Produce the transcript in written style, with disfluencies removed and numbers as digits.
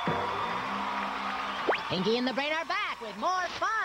Pinky and the Brain are back with more fun.